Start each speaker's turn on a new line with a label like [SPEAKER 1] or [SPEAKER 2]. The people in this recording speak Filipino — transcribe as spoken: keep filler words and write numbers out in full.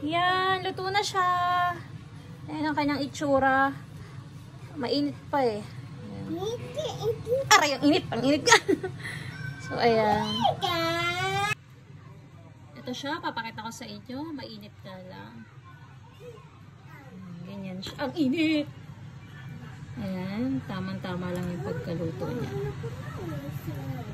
[SPEAKER 1] Yan, luto na siya. Ayan ang kanyang itsura. Mainit pa eh. Ayan. Aray, ang init. Ang init ka. So, ayan. Ito siya. Papakita ko sa inyo. Mainit na lang. Ganyan siya. Ang init. Ayan. Tamang-tama lang yung pagkaluto niya.